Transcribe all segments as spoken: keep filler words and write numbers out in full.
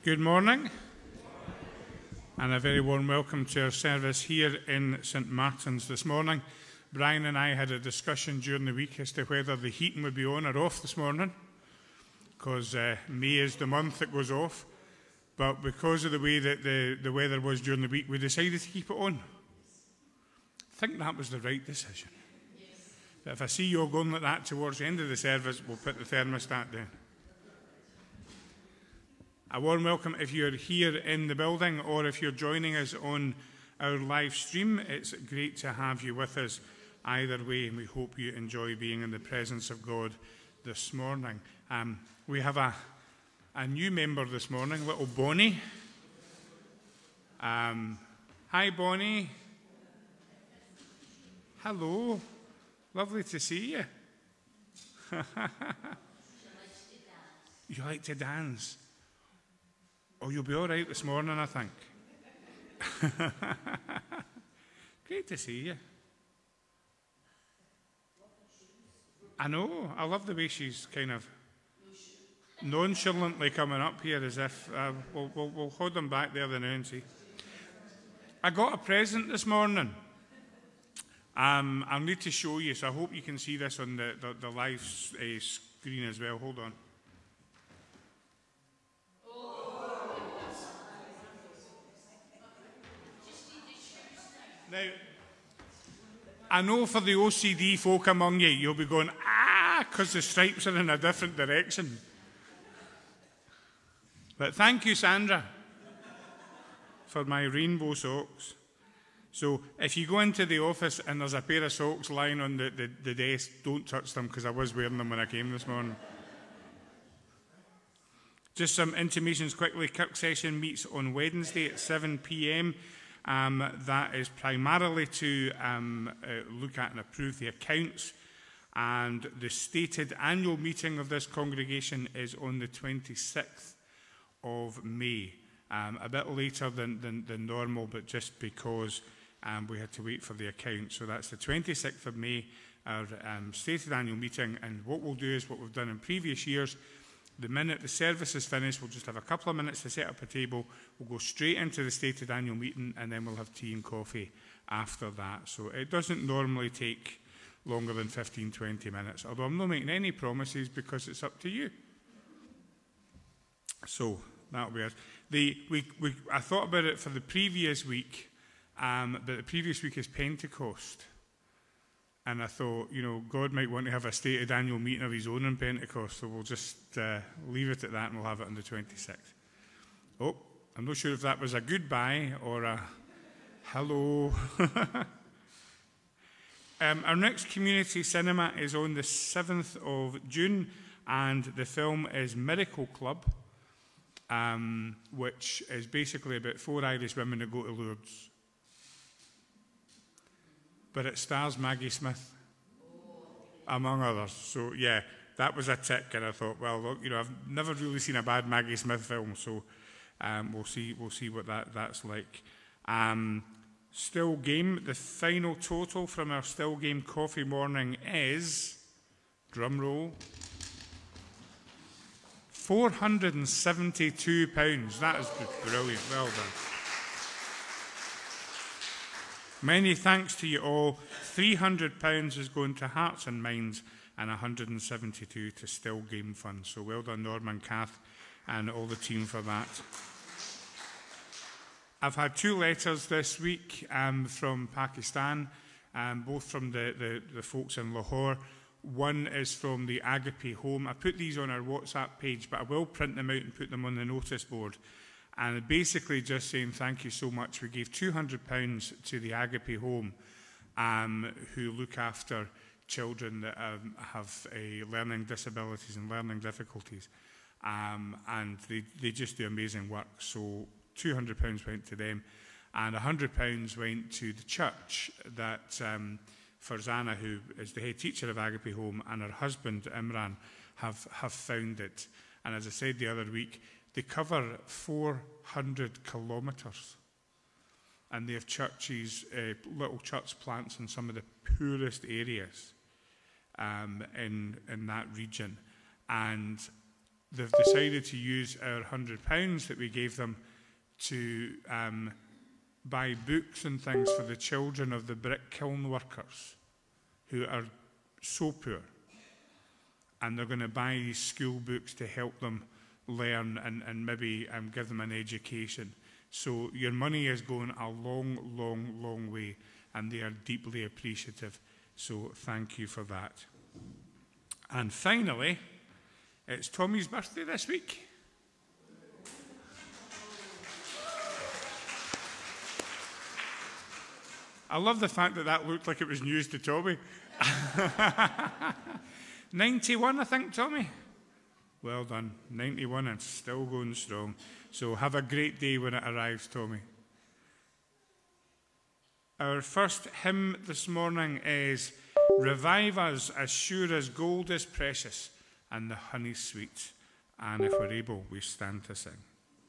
Good morning, and a very warm welcome to our service here in St Martin's this morning. Brian and I had a discussion during the week as to whether the heating would be on or off this morning, because uh, May is the month it goes off. But because of the way that the, the weather was during the week, we decided to keep it on. I think that was the right decision. But if I see you all going like that towards the end of the service, we'll put the thermostat down. A warm welcome if you're here in the building or if you're joining us on our live stream. It's great to have you with us either way, and we hope you enjoy being in the presence of God this morning. Um, we have a, a new member this morning, little Bonnie. Um, hi, Bonnie. Hello. Lovely to see you. You like to dance? Oh, you'll be all right this morning, I think. Great to see you. I know. I love the way she's kind of nonchalantly coming up here as if uh, we'll, we'll, we'll hold them back there the now and see. I got a present this morning. Um, I'll need to show you, so I hope you can see this on the, the, the live uh, screen as well. Hold on. Now, I know for the O C D folk among you, you'll be going, ah, because the stripes are in a different direction. But thank you, Sandra, for my rainbow socks. So if you go into the office and there's a pair of socks lying on the, the, the desk, don't touch them, because I was wearing them when I came this morning. Just some intimations quickly. Kirk session meets on Wednesday at seven p m Um, that is primarily to um, uh, look at and approve the accounts, and the stated annual meeting of this congregation is on the twenty-sixth of May, um, a bit later than, than, than normal, but just because um, we had to wait for the accounts. So that's the twenty-sixth of May, our um, stated annual meeting, and what we'll do is what we've done in previous years. The minute the service is finished, we'll just have a couple of minutes to set up a table. We'll go straight into the stated annual meeting, and then we'll have tea and coffee after that. So it doesn't normally take longer than fifteen, twenty minutes, although I'm not making any promises because it's up to you. So that'll be it. The, we, we, I thought about it for the previous week, um, but the previous week is Pentecost. And I thought, you know, God might want to have a stated annual meeting of his own in Pentecost, so we'll just uh, leave it at that and we'll have it on the twenty-sixth. Oh, I'm not sure if that was a goodbye or a hello. um, our next community cinema is on the seventh of June, and the film is Miracle Club, um, which is basically about four Irish women that go to Lourdes. But it stars Maggie Smith, among others. So, yeah, that was a tick, and I thought, well, look, you know, I've never really seen a bad Maggie Smith film, so um, we'll see we'll see what that, that's like. Um, still game, the final total from our still game coffee morning is, drum roll, four hundred and seventy-two pounds. That is brilliant. Well done. Many thanks to you all. three hundred pounds is going to Hearts and Minds, and one hundred and seventy-two to Still Game Fund. So well done, Norman, Kath, and all the team for that. I've had two letters this week um, from Pakistan, um, both from the, the, the folks in Lahore. One is from the Agape Home. I put these on our WhatsApp page, but I will print them out and put them on the notice board. And basically just saying thank you so much. We gave two hundred pounds to the Agape Home, um, who look after children that um, have uh, learning disabilities and learning difficulties. Um, and they, they just do amazing work. So two hundred pounds went to them, and one hundred pounds went to the church that um, Farzana, who is the head teacher of Agape Home, and her husband Imran have, have founded. And as I said the other week, they cover four hundred kilometres, and they have churches, uh, little church plants in some of the poorest areas um, in, in that region. And they've decided to use our one hundred pounds that we gave them to um, buy books and things for the children of the brick kiln workers who are so poor. And they're going to buy these school books to help them learn and, and maybe um, give them an education. So your money is going a long, long, long way, and they are deeply appreciative. So thank you for that. And finally, it's Tommy's birthday this week. I love the fact that that looked like it was news to Tommy. ninety-one, I think, Tommy? Well done. ninety-one and still going strong. So have a great day when it arrives, Tommy. Our first hymn this morning is Revive Us as Sure as Gold is Precious and the Honey Sweet. And if we're able, we stand to sing.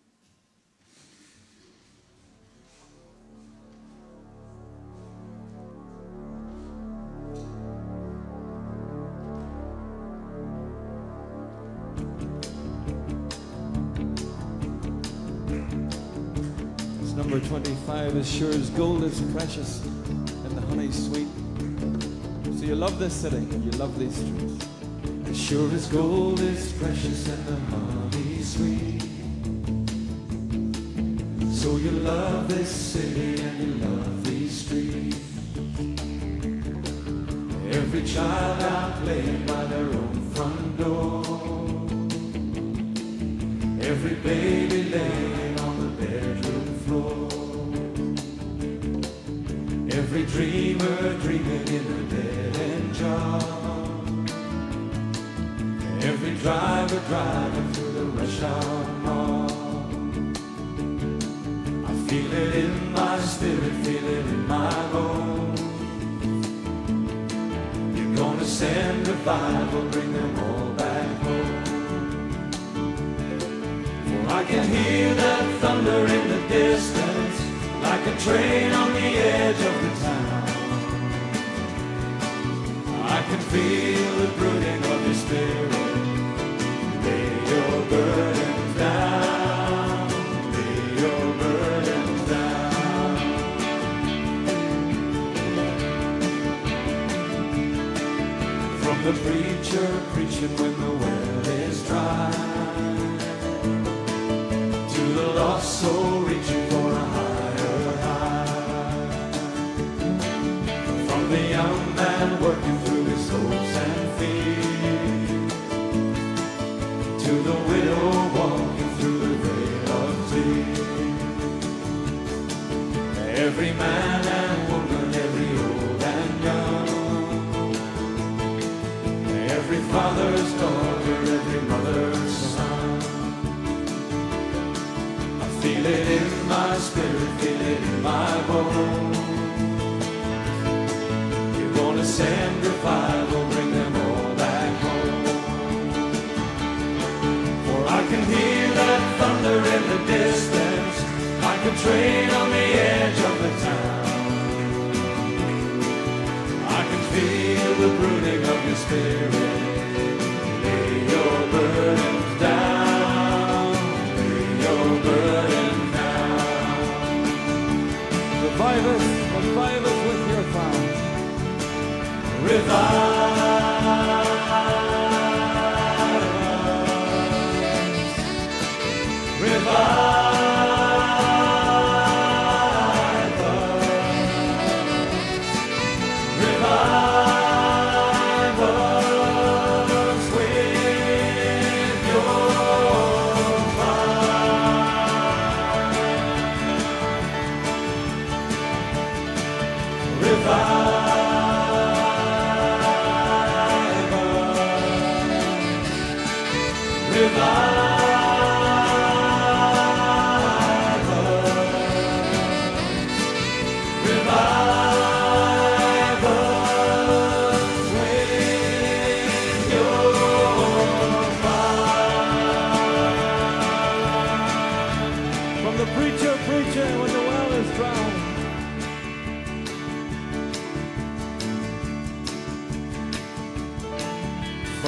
Number twenty-five, as sure as gold is precious and the honey sweet. So you love this city, you love these streets. As sure as gold is precious and the honey sweet. So you love this city and you love these streets. Every child out playing by their own front door. Every baby laying on the bedroom floor. Every dreamer dreaming in a dead-end job. Every driver driving through the rush hour mob. I feel it in my spirit, feel it in my bones. You're gonna send revival, bring them all back home. For I can hear that thunder in the distance, like a train on the edge of the town. I can feel the brooding of your spirit. Lay your burdens down, lay your burdens down. From the preacher preaching when the well is dry, to the lost soul reaching for a higher high. From the young man working through his hopes and fears, to the widow walking through the veil of tears. Every man and woman, every old and young, every father's daughter, every mother's son. Feel it in my spirit, feel it in my bones. You're gonna send revival, bring them all back home. For I can hear that thunder in the distance, like a train on the edge of the town. I can feel the brooding of your spirit. Lay your burdens down, lay your burdens down. Revive us, revive us with your fire. Revive us, revive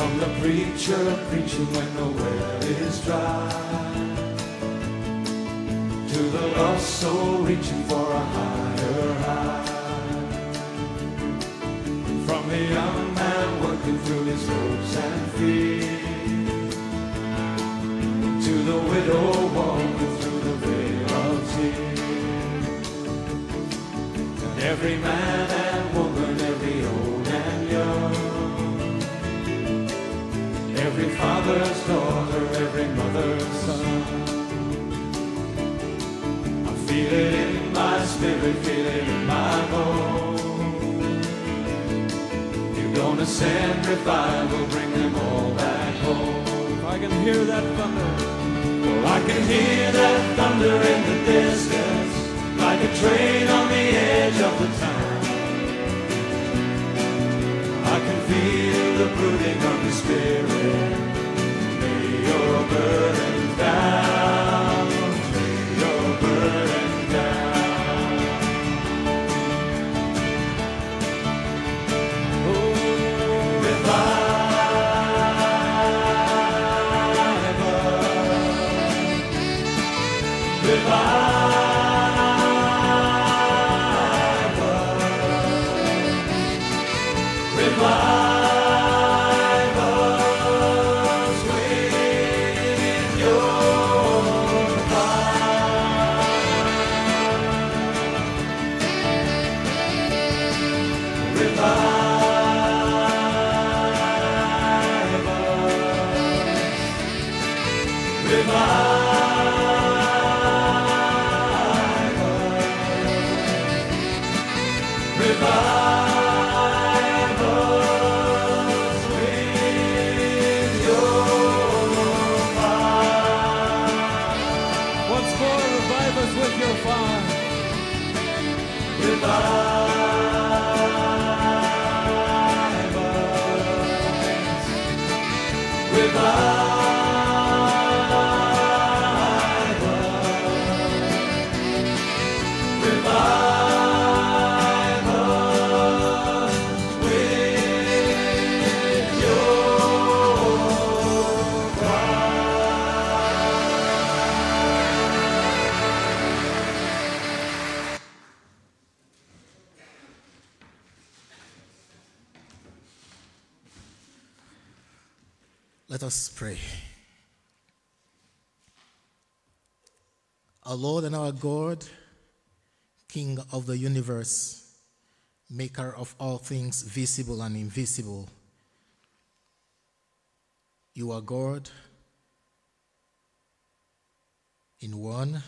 From the preacher preaching when the well is dry, to the lost soul reaching for a higher high. From the young man working through his hopes and fears, to the widow walking through the veil of tears. And every man and woman, every old and young, every father's daughter, every mother's son. I feel it in my spirit, feel it in my bones. You're gonna send revival, bring them all back home. I can hear that thunder. Oh, I can hear that thunder in the distance, like a train on the edge of the town. I can feel the brooding of the Spirit. Lay your burden down, lay your burden down. Oh, revival, revival. Let us pray. Our Lord and our God, King of the universe, maker of all things visible and invisible, you are God in one,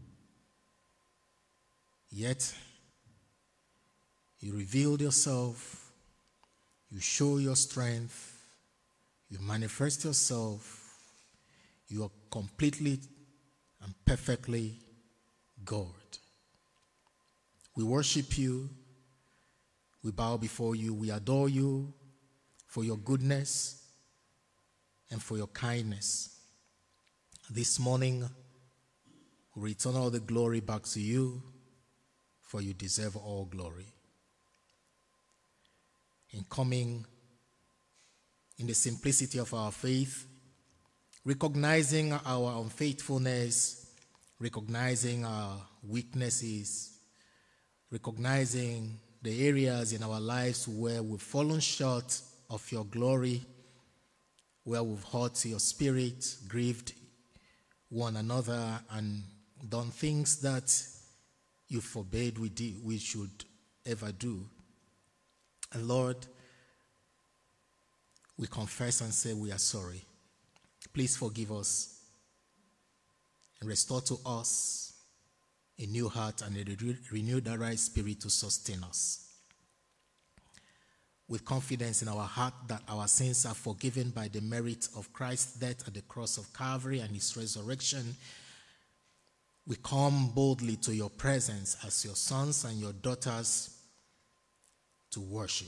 yet you revealed yourself, you show your strength, you manifest yourself. You are completely and perfectly God. We worship you. We bow before you. We adore you for your goodness and for your kindness. This morning, we return all the glory back to you, for you deserve all glory. In coming in the simplicity of our faith, recognizing our unfaithfulness, recognizing our weaknesses, recognizing the areas in our lives where we've fallen short of your glory, where we've hurt your spirit, grieved one another, and done things that you forbade we, did, we should ever do. And Lord, we confess and say we are sorry. Please forgive us and restore to us a new heart and a renewed right spirit to sustain us. With confidence in our heart that our sins are forgiven by the merit of Christ's death at the cross of Calvary and his resurrection, we come boldly to your presence as your sons and your daughters to worship.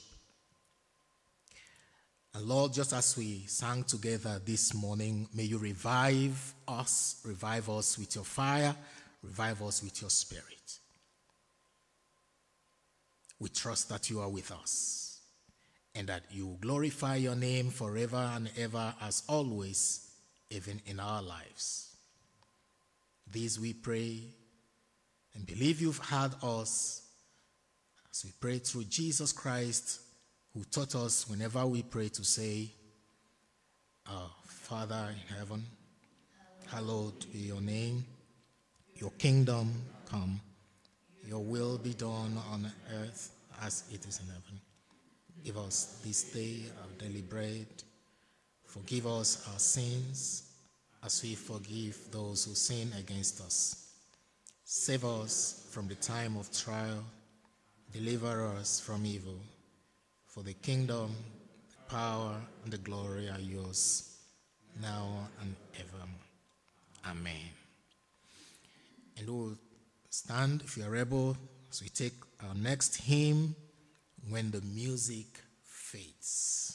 And Lord, just as we sang together this morning, may you revive us, revive us with your fire, revive us with your spirit. We trust that you are with us. and that you will glorify your name forever and ever as always, even in our lives. This we pray and believe you've heard us as we pray through Jesus Christ, who taught us whenever we pray to say, Our Father in heaven, hallowed be your name. Your kingdom come. Your will be done on earth as it is in heaven. Give us this day our daily bread. Forgive us our sins as we forgive those who sin against us. Save us from the time of trial. Deliver us from evil. For the kingdom, the power, and the glory are yours, now and ever. Amen. And we'll stand, if you are able, as we take our next hymn, When the Music Fades.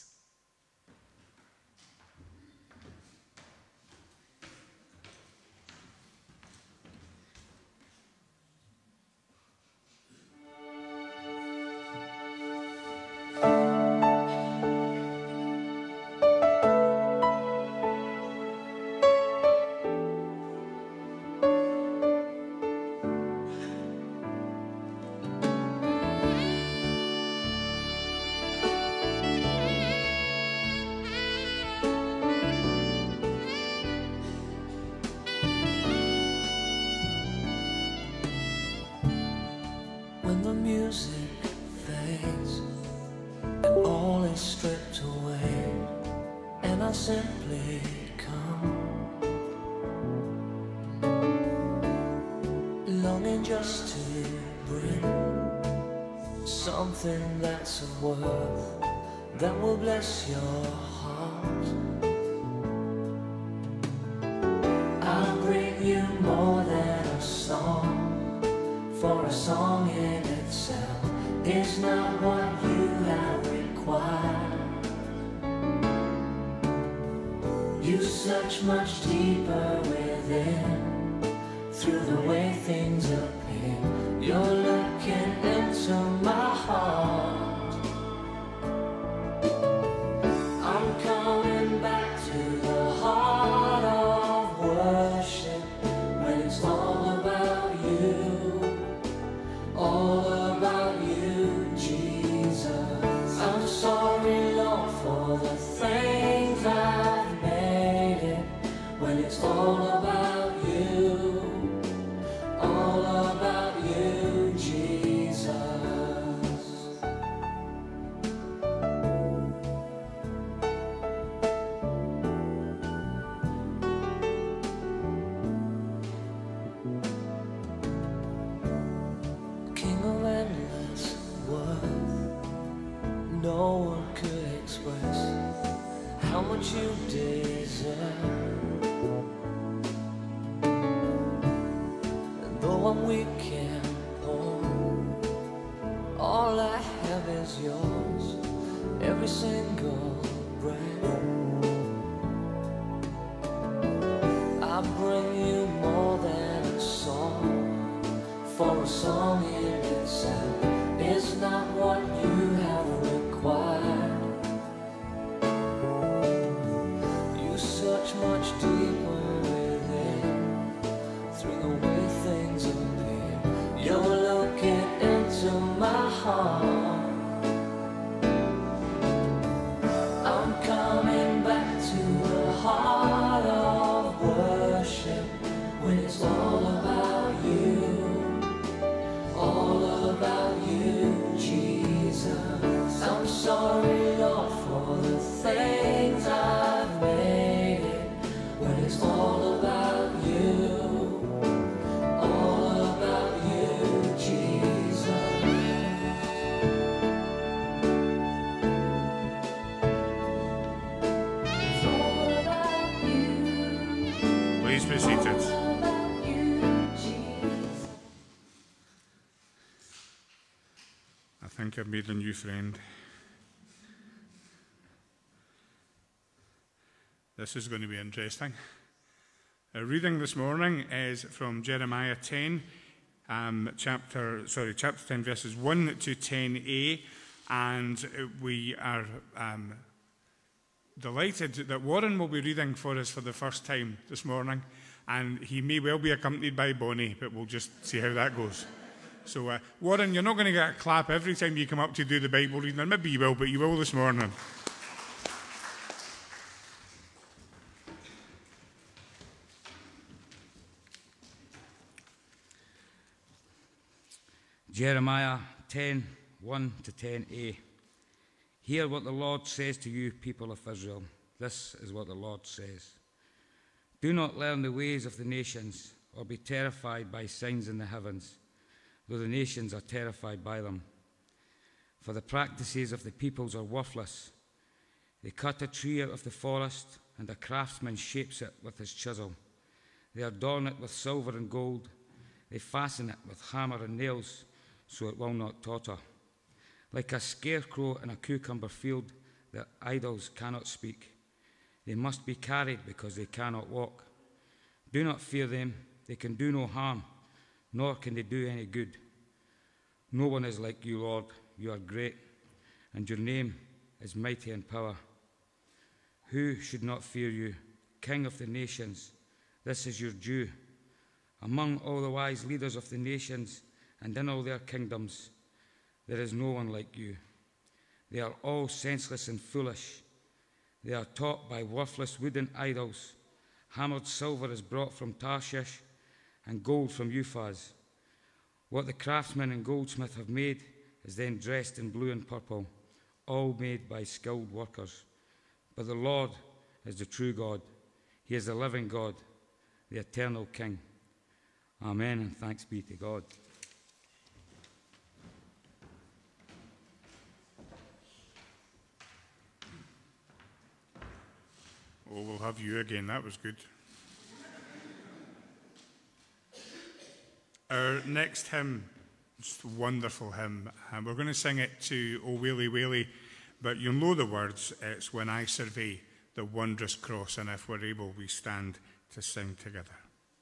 When the music fades and all is stripped away, and I simply come longing just to bring something that's of worth that will bless your heart. I'll bring you more than a song, for a song in itself is not what you have required. You search much deeper within, through the way things appear. You're looking into my heart. I'm coming back to the heart of worship, when it's all about you. All about you, Jesus. I'm sorry, Lord, for the things I've made it. When it's all about you, all about you, Jesus. King of endless worth, no one could express how much you deserve. And though I'm weak and poor, all I have is yours, every single breath. I bring you more than a song, for a song in itself is not what you have required. You search much deeper within, through the way things appear. You're looking into my heart. I'm coming back to the heart of worship, when it's all about you. All about you, Jesus. I'm sorry, Lord, for the things I've made it. When it's all about you, all about you, Jesus. It's all about you. Please be seated. All about you, Jesus. I think I've made a new friend. This is going to be interesting. Our reading this morning is from Jeremiah ten, um, chapter sorry, chapter ten, verses one to ten a, And uh, we are um, delighted that Warren will be reading for us for the first time this morning. And he may well be accompanied by Bonnie, but we'll just see how that goes. So, uh, Warren, you're not going to get a clap every time you come up to do the Bible reading, or maybe you will, but you will this morning. Jeremiah ten, one to ten a. Hear what the Lord says to you, people of Israel. This is what the Lord says. Do not learn the ways of the nations, or be terrified by signs in the heavens, though the nations are terrified by them. For the practices of the peoples are worthless. They cut a tree out of the forest, and a craftsman shapes it with his chisel. They adorn it with silver and gold. They fasten it with hammer and nails, so it will not totter. Like a scarecrow in a cucumber field, their idols cannot speak. They must be carried because they cannot walk. Do not fear them. They can do no harm, nor can they do any good. No one is like you, Lord. You are great, and your name is mighty in power. Who should not fear you, King of the nations? This is your due. Among all the wise leaders of the nations and in all their kingdoms, there is no one like you. They are all senseless and foolish. They are taught by worthless wooden idols. Hammered silver is brought from Tarshish, and gold from Uphaz. What the craftsman and goldsmith have made is then dressed in blue and purple, all made by skilled workers. But the Lord is the true God. He is the living God, the eternal King. Amen, and thanks be to God. Oh, we'll have you again. That was good. Our next hymn, just a wonderful hymn, and we're going to sing it to O Waly Waly, but you'll know the words. It's When I Survey the Wondrous Cross, and if we're able, we stand to sing together.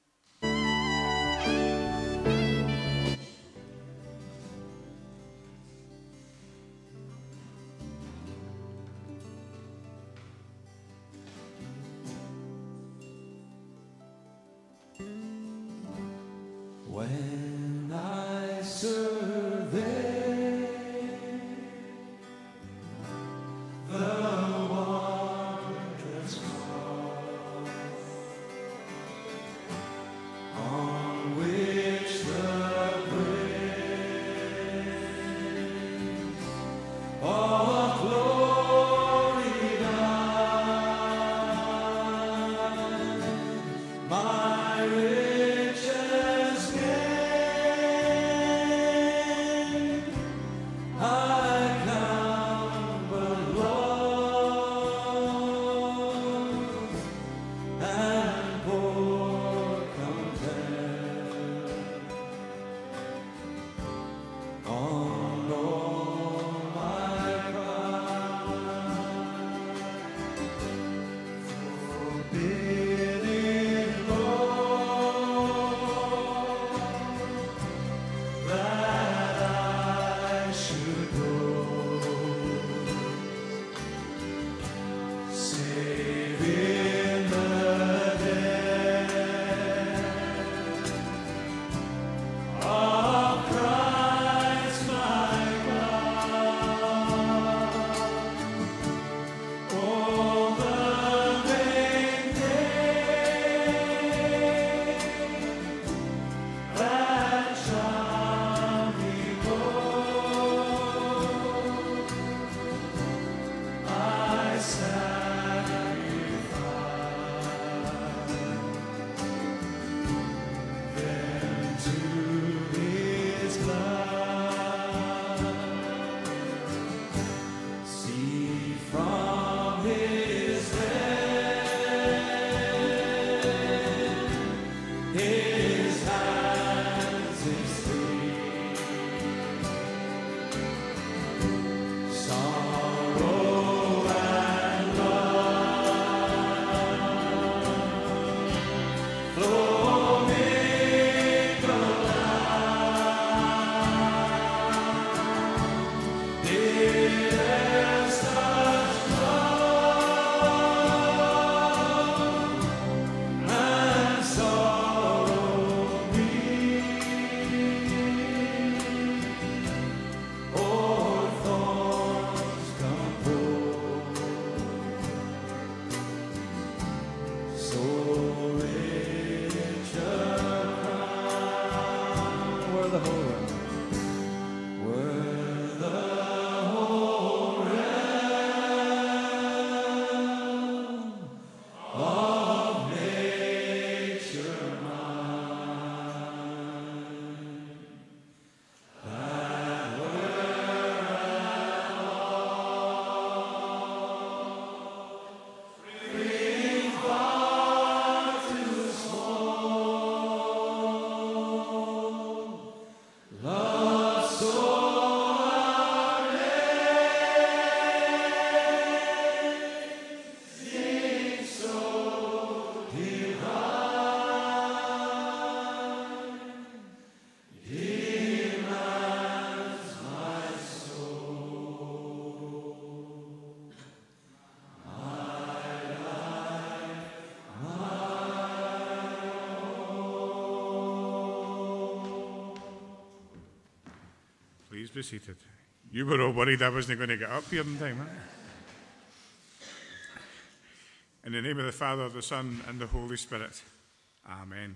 When I survey the wondrous cross Please be seated. You were all worried I wasn't going to get up here in time, weren't you? In the name of the Father, the Son, and the Holy Spirit. Amen.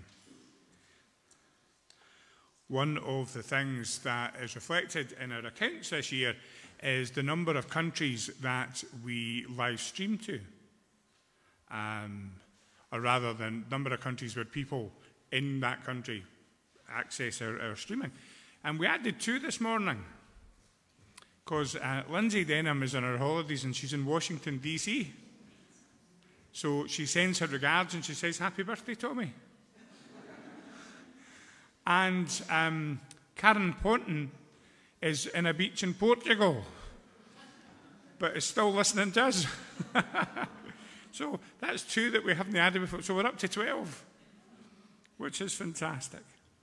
One of the things that is reflected in our accounts this year is the number of countries that we live stream to. Um, or rather than number of countries where people in that country access our, our streaming. And we added two this morning, because uh, Lindsay Denham is on her holidays and she's in Washington, D C So she sends her regards and she says, happy birthday, Tommy. And um, Karen Ponton is in a beach in Portugal, but is still listening to us. So that's two that we haven't added before. So we're up to twelve, which is fantastic.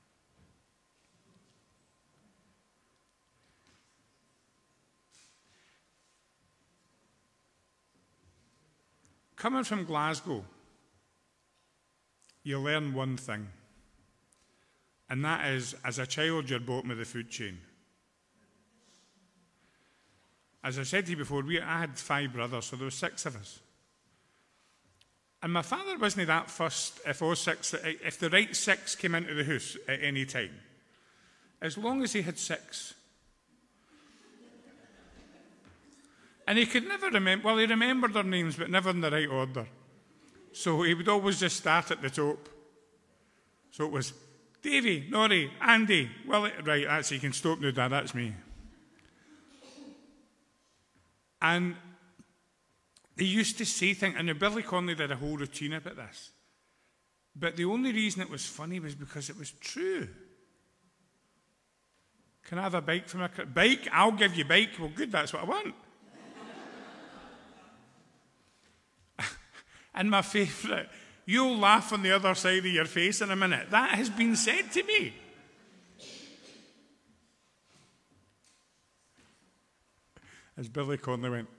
Coming from Glasgow, you learn one thing, and that is, as a child, you're bottom of the food chain. As I said to you before, we, I had five brothers, so there were six of us. And my father wasn't that fussed if all six, if the right six came into the house at any time, as long as he had six. And he could never remember, well, he remembered their names, but never in the right order. So he would always just start at the top. So it was Davy, Norrie, Andy, Willie, right, that's, you can stop now, Dad, that's me. And they used to say things, and Billy Connolly did a whole routine about this. But the only reason it was funny was because it was true. Can I have a bike from a bike? I'll give you a bike. Well, good, that's what I want. And my favourite, you'll laugh on the other side of your face in a minute. That has been said to me. As Billy Connolly went.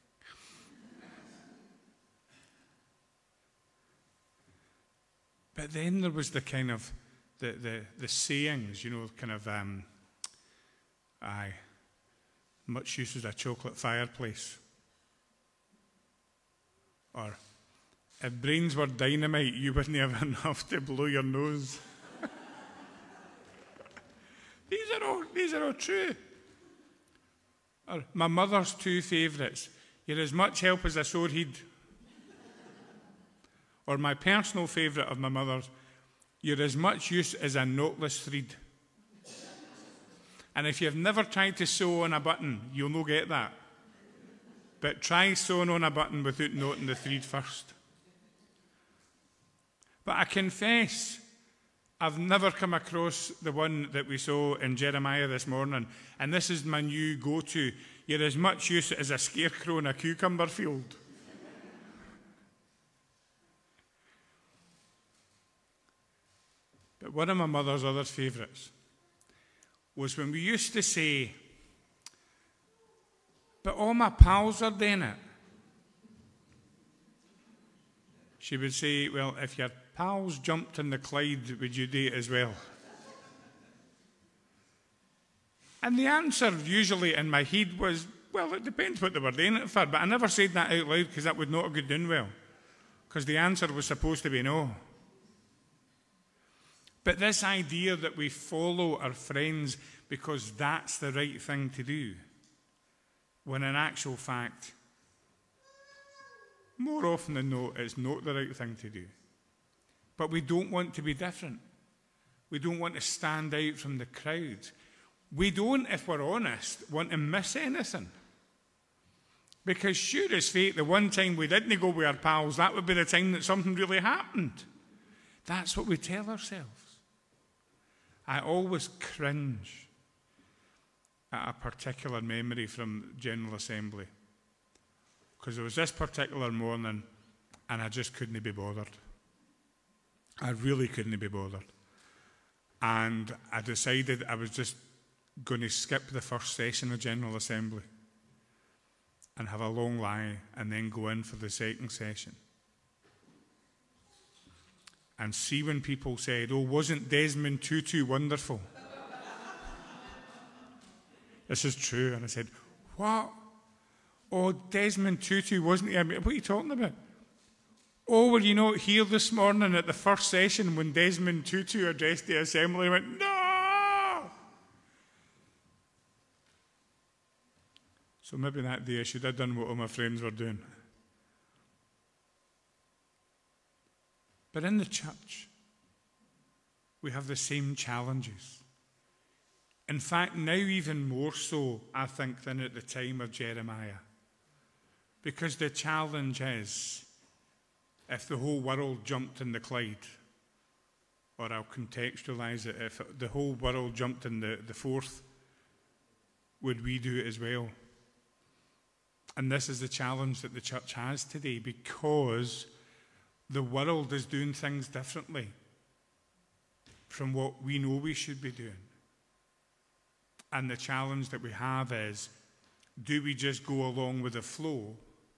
But then there was the kind of, the, the, the sayings, you know, kind of, um, aye, much use as a chocolate fireplace. Or, if brains were dynamite, you wouldn't have enough to blow your nose. These are all, these are all true. Or, my mother's two favourites. You're as much help as a sore head. Or my personal favourite of my mother's, you're as much use as a knotless thread. And if you've never tried to sew on a button, you'll no get that. But try sewing on a button without knotting the thread first. But I confess, I've never come across the one that we saw in Jeremiah this morning, and this is my new go-to. You're as much use as a scarecrow in a cucumber field. But one of my mother's other favourites was when we used to say, but all my pals are doing it. She would say, well, if your pals jumped in the Clyde, would you do it as well? And the answer usually in my head was, well, it depends what they were doing it for, but I never said that out loud because that would not have gone down well, because the answer was supposed to be no. But this idea that we follow our friends because that's the right thing to do, when in actual fact, more often than not, it's not the right thing to do. But we don't want to be different. We don't want to stand out from the crowd. We don't, if we're honest, want to miss anything. Because sure as fate, the one time we didn't go with our pals, that would be the time that something really happened. That's what we tell ourselves. I always cringe at a particular memory from General Assembly. Because there was this particular morning and I just couldn't be bothered. I really couldn't be bothered. And I decided I was just going to skip the first session of General Assembly and have a long lie and then go in for the second session. And see when people said, oh, wasn't Desmond Tutu wonderful? this is true. And I said, what? Oh, Desmond Tutu wasn't here. What are you talking about? Oh, were you not here this morning at the first session when Desmond Tutu addressed the assembly? I went, no! So maybe that day I should have done what all my friends were doing. But in the church, we have the same challenges. In fact, now even more so, I think, than at the time of Jeremiah. Because the challenge is, if the whole world jumped in the Clyde, or I'll contextualise it, if the whole world jumped in the, the Forth, would we do it as well? And this is the challenge that the church has today, because the world is doing things differently from what we know we should be doing. And the challenge that we have is, do we just go along with the flow,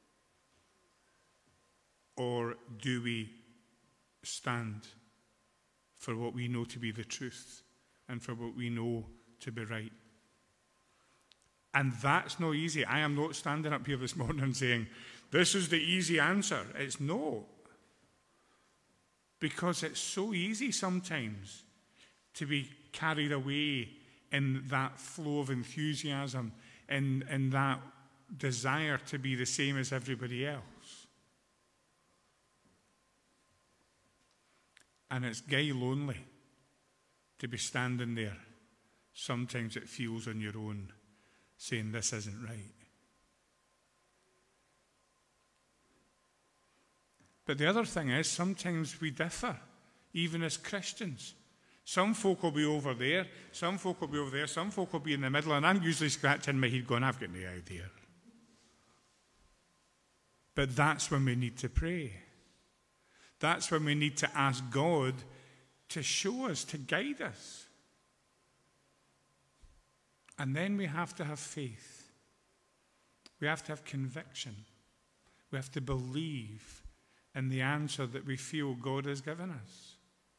or do we stand for what we know to be the truth and for what we know to be right? And that's not easy. I am not standing up here this morning saying, this is the easy answer. It's not. Because it's so easy sometimes to be carried away in that flow of enthusiasm, in, in that desire to be the same as everybody else. And it's gay lonely to be standing there. Sometimes it feels on your own, saying this isn't right. But the other thing is, sometimes we differ, even as Christians. Some folk will be over there, some folk will be over there, some folk will be in the middle, and I'm usually scratching my head going, I've got no idea. But that's when we need to pray. That's when we need to ask God to show us, to guide us. And then we have to have faith. We have to have conviction. We have to believe in the answer that we feel God has given us.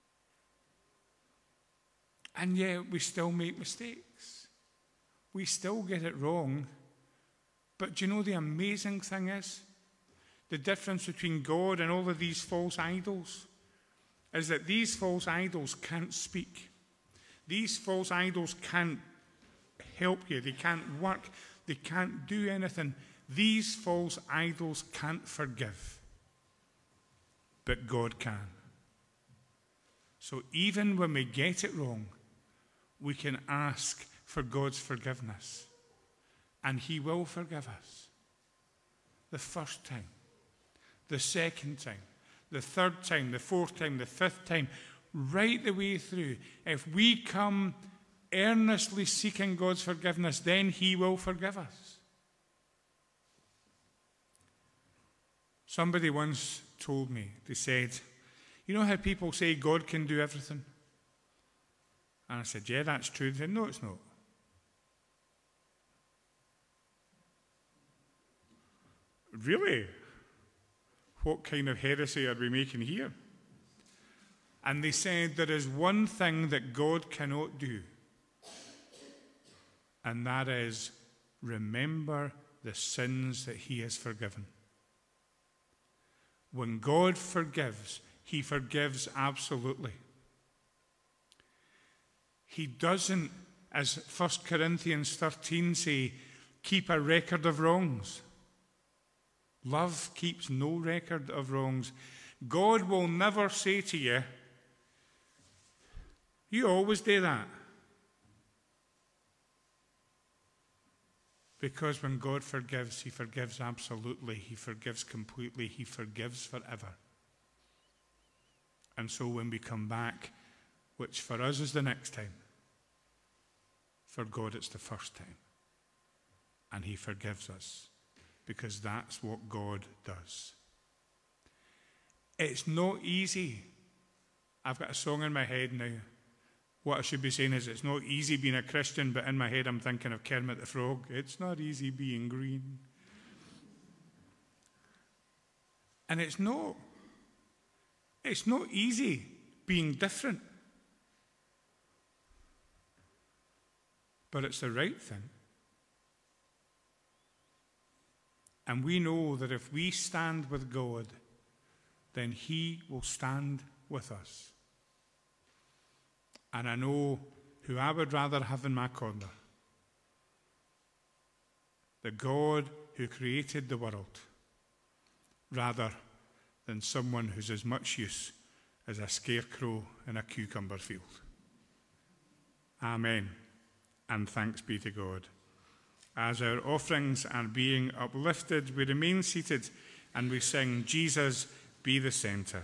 And yet we still make mistakes. We still get it wrong. But do you know the amazing thing is? The difference between God and all of these false idols is that these false idols can't speak. These false idols can't help you. They can't work. They can't do anything. These false idols can't forgive. But God can. So even when we get it wrong, we can ask for God's forgiveness. And He will forgive us. The first time, the second time, the third time, the fourth time, the fifth time, right the way through. If we come earnestly seeking God's forgiveness, then He will forgive us. Somebody once told me, they said, you know how people say God can do everything? And I said, yeah, that's true. They said, no, it's not. Really? What kind of heresy are we making here? And they said, there is one thing that God cannot do, and that is remember the sins that He has forgiven. When God forgives, He forgives absolutely. He doesn't, as First Corinthians thirteen say, keep a record of wrongs. Love keeps no record of wrongs. God will never say to you, you always do that. Because when God forgives, He forgives absolutely. He forgives completely. He forgives forever. And so when we come back, which for us is the next time, for God it's the first time. And He forgives us. Because that's what God does. It's not easy. I've got a song in my head now. What I should be saying is, it's not easy being a Christian, but in my head I'm thinking of Kermit the Frog. It's not easy being green. And it's not. It's not easy being different. But it's the right thing. And we know that if we stand with God, then he will stand with us. And I know who I would rather have in my corner. The God who created the world, rather than someone who's as much use as a scarecrow in a cucumber field. Amen, and thanks be to God. As our offerings are being uplifted, we remain seated and we sing, Jesus, be the centre.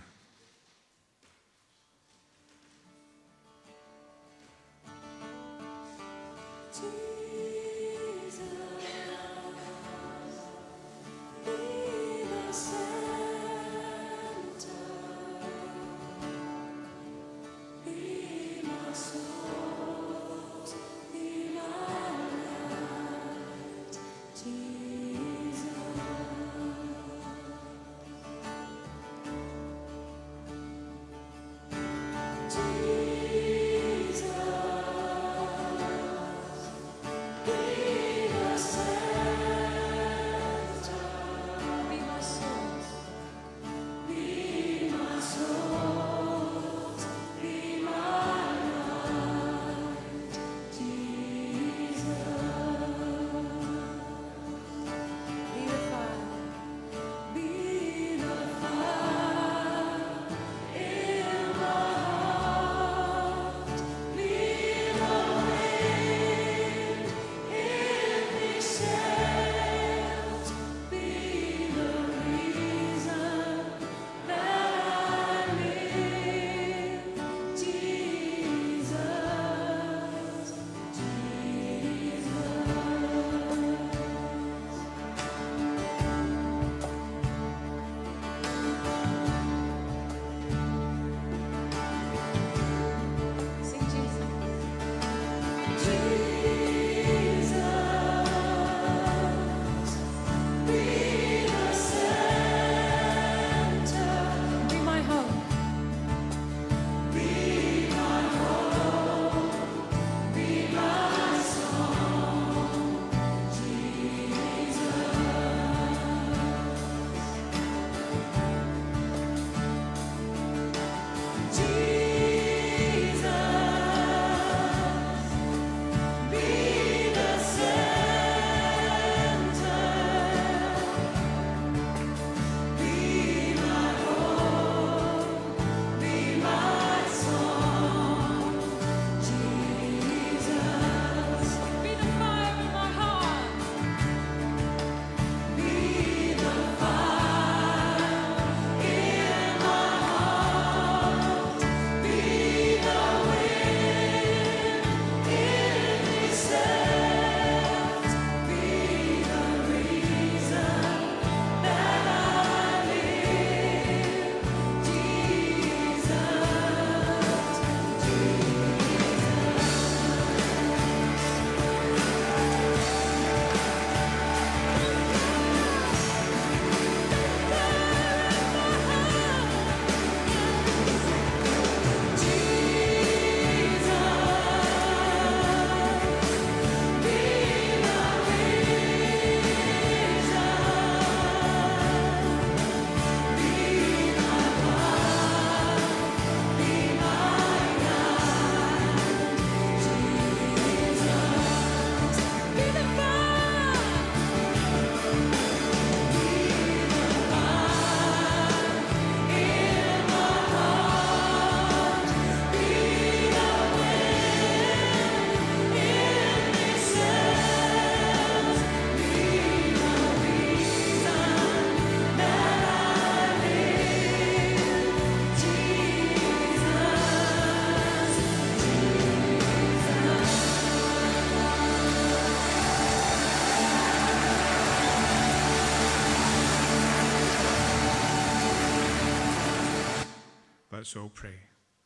Let's all pray.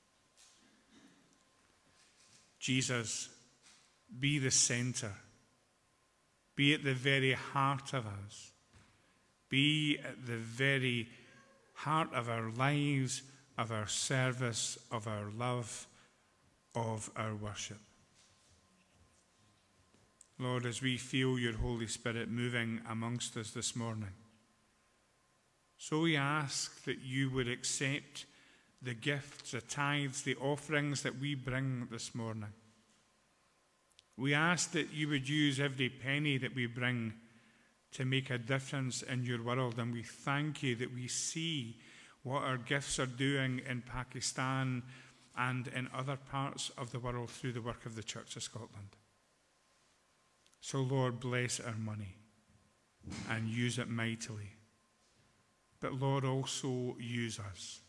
Jesus, be the centre. Be at the very heart of us. Be at the very heart of our lives, of our service, of our love, of our worship. Lord, as we feel your Holy Spirit moving amongst us this morning. So we ask that you would accept the gifts, the tithes, the offerings that we bring this morning. We ask that you would use every penny that we bring to make a difference in your world. And we thank you that we see what our gifts are doing in Pakistan and in other parts of the world through the work of the Church of Scotland. So, Lord, bless our money and use it mightily. But, Lord, also use us.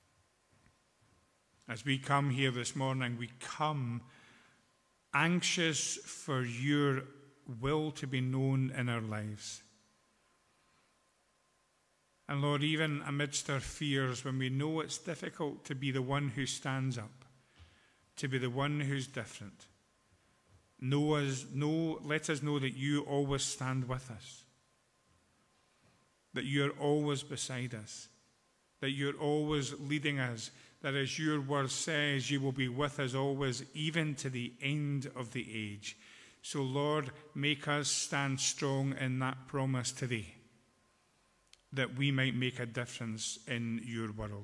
As we come here this morning, we come anxious for your will to be known in our lives. And Lord, even amidst our fears, when we know it's difficult to be the one who stands up, to be the one who's different, know us, know, let us know that you always stand with us, that you're always beside us, that you're always leading us, that as your word says, you will be with us always, even to the end of the age. So, Lord, make us stand strong in that promise today, that we might make a difference in your world.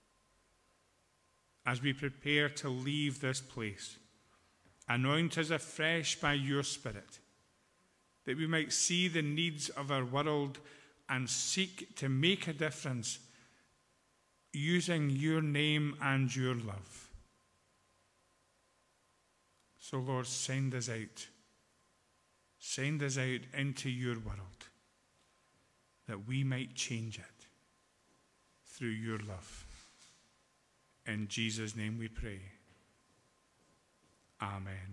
As we prepare to leave this place, anoint us afresh by your Spirit, that we might see the needs of our world and seek to make a difference using your name and your love. So, Lord, send us out. Send us out into your world, that we might change it through your love. In Jesus' name we pray. Amen.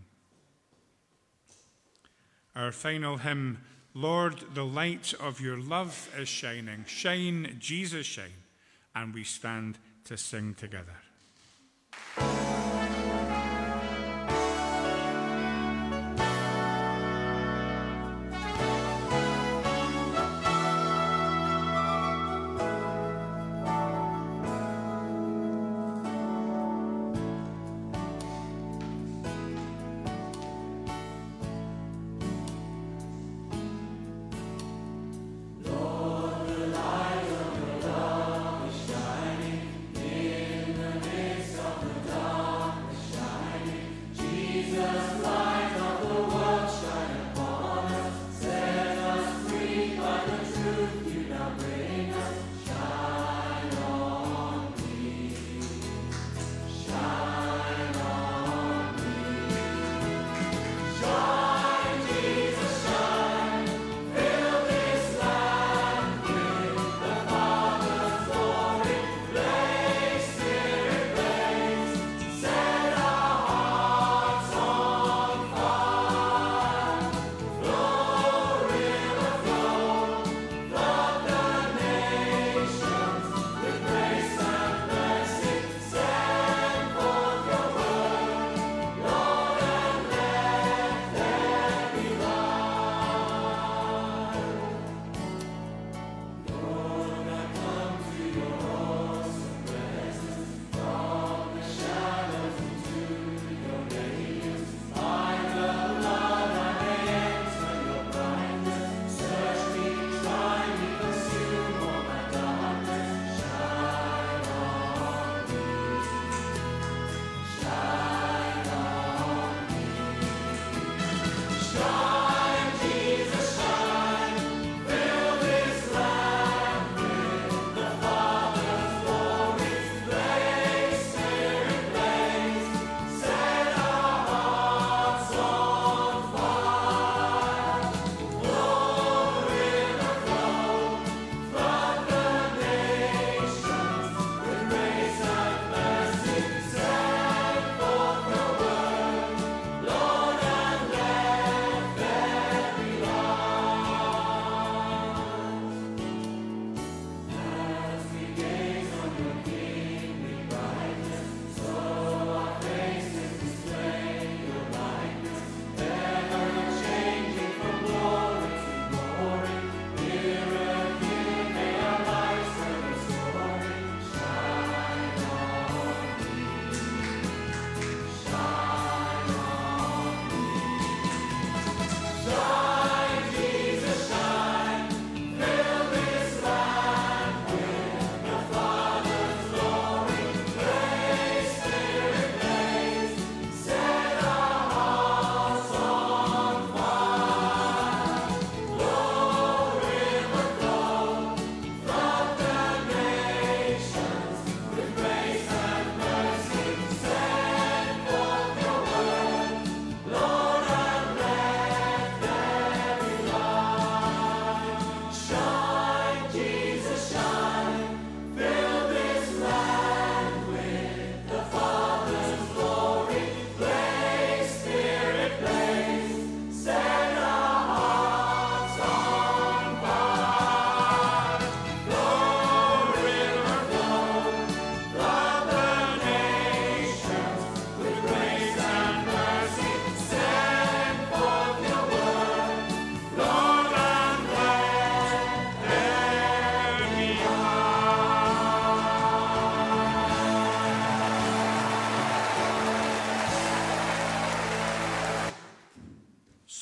Our final hymn, Lord, the light of your love is shining. Shine, Jesus, shine. And we stand to sing together.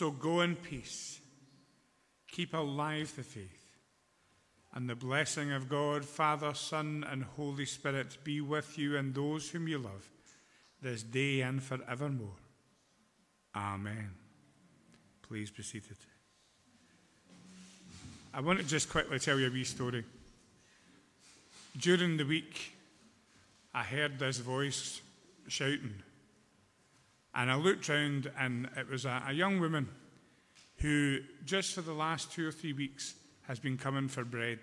So go in peace. Keep alive the faith. And the blessing of God, Father, Son, and Holy Spirit be with you and those whom you love, this day and forevermore. Amen. Please be seated. I want to just quickly tell you a wee story. During the week, I heard this voice shouting. And I looked round, and it was a, a young woman who, just for the last two or three weeks, has been coming for bread.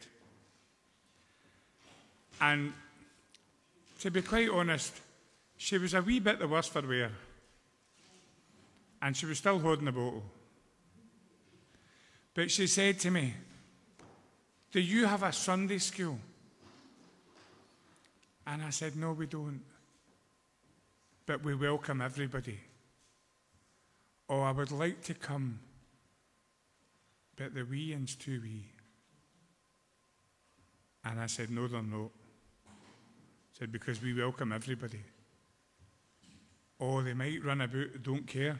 And to be quite honest, she was a wee bit the worse for wear. And she was still holding the bottle. But she said to me, "Do you have a Sunday school?" And I said, "No, we don't. But we welcome everybody." "Oh, I would like to come, but the wee one's too wee." And I said, "No, they're not." I said, "Because we welcome everybody." "Oh, they might run about, don't care."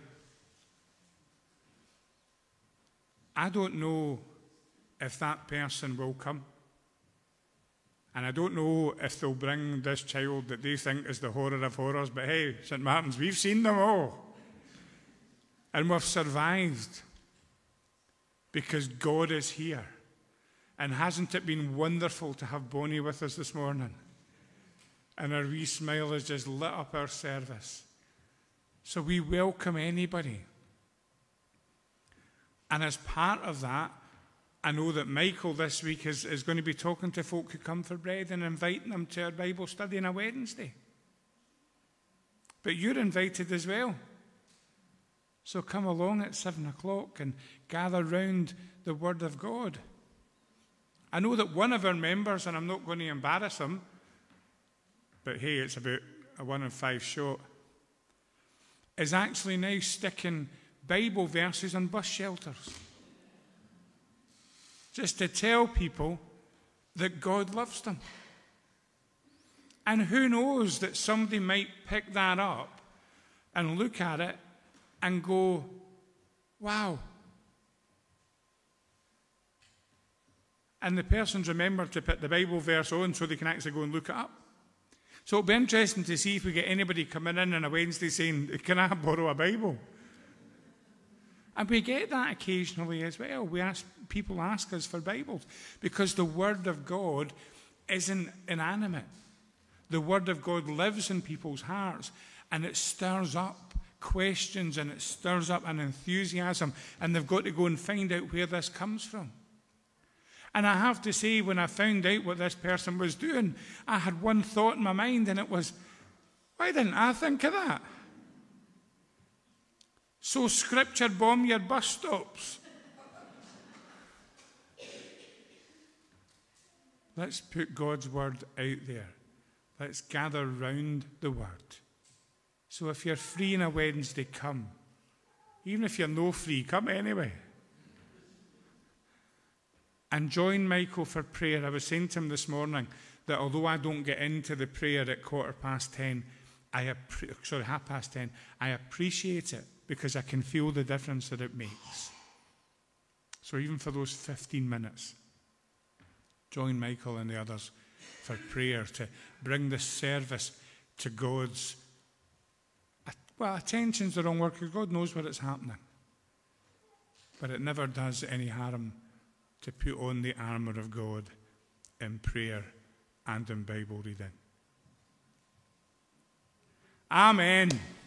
I don't know if that person will come. And I don't know if they'll bring this child that they think is the horror of horrors, but hey, Saint Martin's, we've seen them all. And we've survived because God is here. And hasn't it been wonderful to have Bonnie with us this morning? And her wee smile has just lit up our service. So we welcome anybody. And as part of that, I know that Michael this week is, is going to be talking to folk who come for bread and inviting them to our Bible study on a Wednesday. But you're invited as well. So come along at seven o'clock and gather round the Word of God. I know that one of our members, and I'm not going to embarrass him, but hey, it's about a one in five shot, is actually now sticking Bible verses on bus shelters. Just to tell people that God loves them. And who knows that somebody might pick that up and look at it and go, wow. And the person's remembered to put the Bible verse on so they can actually go and look it up. So it'll be interesting to see if we get anybody coming in on a Wednesday saying, "Can I borrow a Bible?" And we get that occasionally as well. We ask, people ask us for Bibles because the Word of God isn't inanimate. The Word of God lives in people's hearts and it stirs up questions and it stirs up an enthusiasm, and they've got to go and find out where this comes from. And I have to say, when I found out what this person was doing, I had one thought in my mind, and it was, why didn't I think of that? So Scripture bomb your bus stops. Let's put God's Word out there. Let's gather round the Word. So if you're free on a Wednesday, come. Even if you're no free, come anyway. And join Michael for prayer. I was saying to him this morning that although I don't get into the prayer at quarter past ten, I sorry, half past ten, I appreciate it because I can feel the difference that it makes. So even for those fifteen minutes, join Michael and the others for prayer to bring this service to God's, well, attention's the wrong word because God knows where it's happening. But it never does any harm to put on the armour of God in prayer and in Bible reading. Amen.